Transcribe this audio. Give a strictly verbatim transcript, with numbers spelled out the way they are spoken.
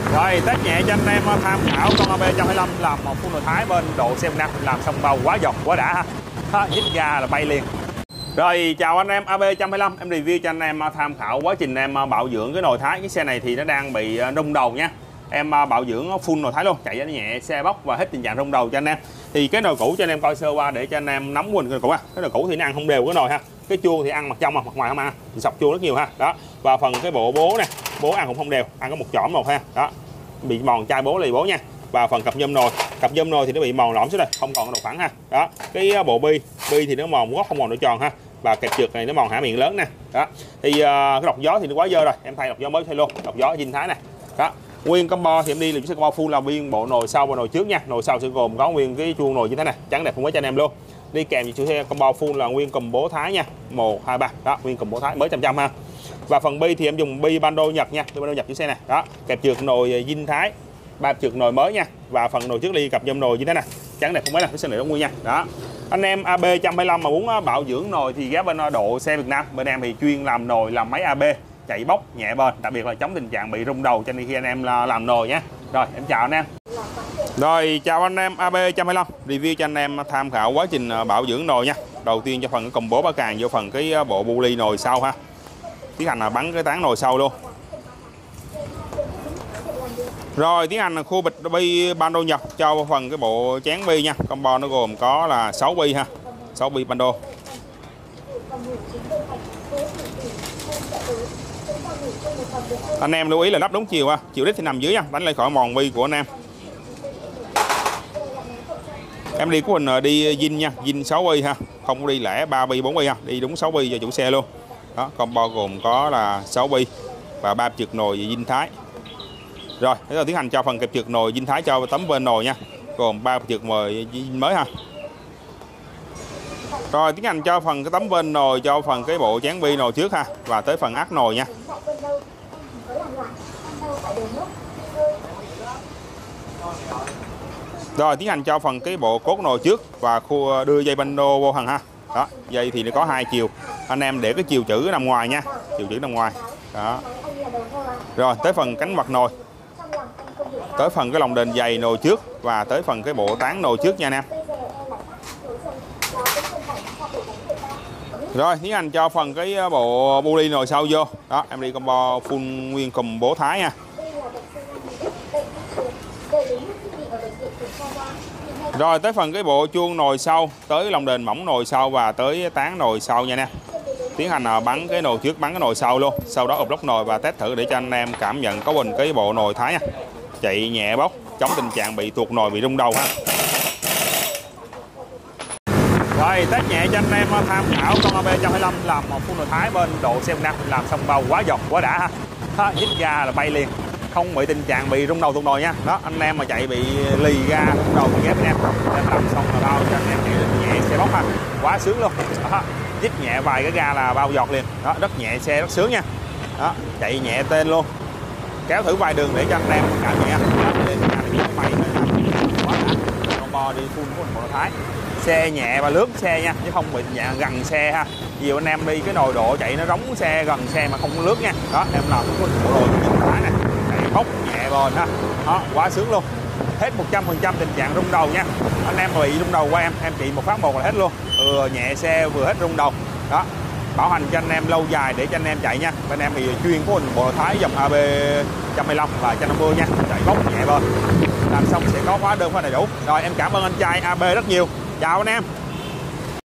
Rồi test nhẹ cho anh em tham khảo con a bê một trăm hai mươi lăm làm một phun nồi Thái bên độ C một năm, làm xong bao quá giòn quá đã ha, dít ga là bay liền. Rồi chào anh em, a bê một trăm hai mươi lăm em review cho anh em tham khảo quá trình em bảo dưỡng cái nồi Thái. Cái xe này thì nó đang bị rung đầu nha. Em bảo dưỡng full nồi Thái luôn, chạy cho nó nhẹ, xe bóc và hết tình trạng rung đầu cho anh em. Thì cái nồi cũ cho anh em coi sơ qua để cho anh em nắm quên cái nồi cũ ha. Cái nồi cũ thì nó ăn không đều cái nồi ha. Cái chuông thì ăn mặt trong mà mặt ngoài không ăn, sọc chuông rất nhiều ha. Đó. Và phần cái bộ bố nè, bố ăn cũng không đều, ăn có một chỏm một ha. Đó. Bị mòn chai bố lì bố nha. Và phần cặp nhôm nồi, cặp nhôm nồi thì nó bị mòn lõm xuống đây, không còn cái độ phẳng ha. Đó. Cái bộ bi, bi thì nó mòn góc không mòn độ tròn ha. Và kẹp trượt này nó mòn hả miệng lớn nè. Đó. Thì uh, cái lọc gió thì nó quá dơ rồi, em thay lọc gió mới thay luôn, lọc gió Dinh Thái này. Đó. Nguyên combo thì em đi là chiếc combo full là nguyên bộ nồi sau và nồi trước nha. Nồi sau sẽ gồm có nguyên cái chuông nồi như thế này, trắng đẹp không có cho anh em luôn. Đi kèm với chủ xe combo full là nguyên cùm bố Thái nha, một hai ba. Đó, nguyên cùm bố Thái mới trăm trăm ha. Và phần bi thì em dùng bi bando Nhật nha, bi bando Nhật chiếc xe này. Đó, kẹp trượt nồi Dinh Thái, ba trượt nồi mới nha. Và phần nồi trước ly cặp nhôm nồi như thế này, trắng đẹp không mấy nè, cái xe này nó nguyên nha. Đó. Anh em a bê một trăm hai mươi lăm mà muốn bảo dưỡng nồi thì ghé bên độ xe Việt Nam, bên em thì chuyên làm nồi, làm máy a bê, chạy bóc nhẹ bền, đặc biệt là chống tình trạng bị rung đầu cho nên khi anh em làm nồi nhé. Rồi em chào anh em. Rồi chào anh em, a bê một trăm hai mươi lăm review cho anh em tham khảo quá trình bảo dưỡng nồi nha. Đầu tiên cho phần cái cùm bố ba càng vô phần cái bộ bu ly nồi sau ha. Tiến hành là bắn cái tán nồi sau luôn. Rồi tiến hành là khu bịch bi bando Nhật cho phần cái bộ chén bi nha. Combo nó gồm có là sáu bi ha, sáu bi bando. Anh em lưu ý là lắp đúng chiều ha, chiều đít thì nằm dưới nha, đánh lên khỏi mòn bi của anh em. Em đi của mình đi Dinh nha, Dinh sáu bi ha, không có đi lẻ ba bi bốn bi ha, đi đúng sáu bi cho chủ xe luôn. Đó, combo gồm có là sáu bi và ba trượt nồi Dinh Thái. Rồi, bây giờ tiến hành cho phần kẹp trượt nồi Dinh Thái cho tấm bên nồi nha, gồm ba trượt nồi Dinh mới ha. Rồi tiến hành cho phần cái tấm bên nồi cho phần cái bộ chén bi nồi trước ha, và tới phần ắt nồi nha. Rồi tiến hành cho phần cái bộ cốt nồi trước và khu đưa dây bando vô hàng ha. Đó, dây thì nó có hai chiều. Anh em để cái chiều chữ nằm ngoài nha, chiều chữ nằm ngoài. Đó. Rồi tới phần cánh mặt nồi. Tới phần cái lồng đền dày nồi trước và tới phần cái bộ tán nồi trước nha anh em. Rồi tiến hành cho phần cái bộ bu ly nồi sau vô. Đó, em đi combo full nguyên cùm bố Thái nha. Rồi tới phần cái bộ chuông nồi sau, tới lồng đền mỏng nồi sau và tới tán nồi sau nha nè. Tiến hành là bắn cái nồi trước, bắn cái nồi sau luôn. Sau đó ốp lốc nồi và test thử để cho anh em cảm nhận có bình cái bộ nồi Thái nha. Chạy nhẹ bóc, chống tình trạng bị tuột nồi, bị rung đầu ha. Rồi test nhẹ cho anh em tham khảo con a bê một trăm hai mươi lăm làm một phun nồi Thái bên độ C một năm, làm xong bao quá giòn quá đã ha. Dít ga là bay liền, không bị tình trạng bị rung đầu tuột nồi nha. Đó, anh em mà chạy bị lì ga rung đầu thì ghép anh em, em làm xong là bao cho anh em chạy nhẹ xe bóc ha, quá sướng luôn. Đó, dít nhẹ vài cái ga là bao giọt liền. Đó, rất nhẹ xe, rất sướng nha. Đó, chạy nhẹ tên luôn, kéo thử vài đường để cho anh em cảm nhẹ. Quá đã, combo đi full của một nồi Thái, xe nhẹ và lướt xe nha, chứ không bị dạng gần xe ha. Nhiều anh em đi cái nồi độ chạy nó rống xe gần xe mà không có lướt nha. Đó, em làm cái bộ đồ Thái này, chạy bóc nhẹ bền ha. Đó, quá sướng luôn, hết một trăm phần trăm tình trạng rung đầu nha. Anh em bị rung đầu qua em, em trị một phát một là hết luôn. Vừa nhẹ xe vừa hết rung đầu. Đó, bảo hành cho anh em lâu dài để cho anh em chạy nha. Bên em thì chuyên của bộ Thái dòng a bê một trăm hai mươi lăm và một trăm năm mươi nha, chạy bóc nhẹ bền, làm xong sẽ có hóa đơn khóa đầy đủ. Rồi em cảm ơn anh trai a bê rất nhiều, chào anh em.